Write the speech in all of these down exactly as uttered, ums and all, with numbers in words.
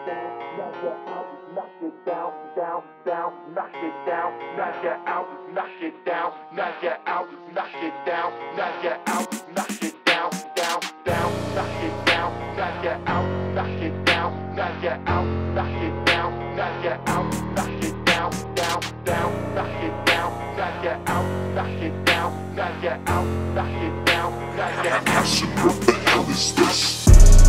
knock it out, knock it down, down, down, knock it down, knock it out, knock it down, knock it out, knock it down, knock it out, knock it down, down, down, knock it down, knock it out, knock it down, knock it out, knock it down, knock it out, knock it down, down, down, knock it down, knock it out, knock it down, knock it out, knock it down, knock it out. Acid, what the hell is this?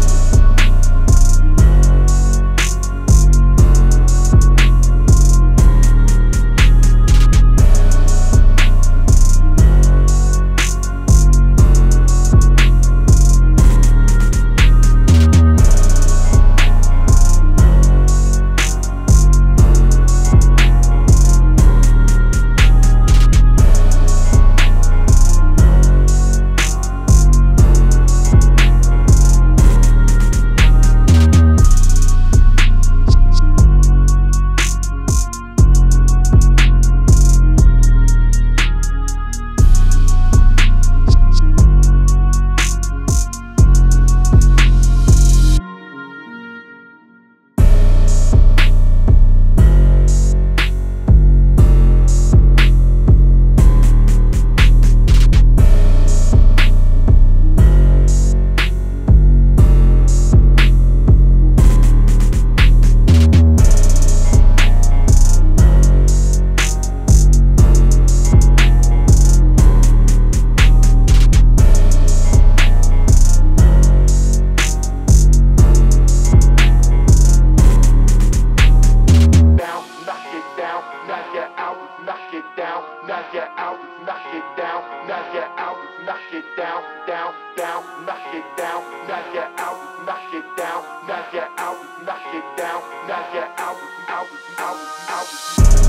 Knock it out, knock it down, knock it out, knock it down, knock it out, knock it down, down, down, knock it down, knock it out, knock it down, knock it out, knock it down, knock it out, out, out, out.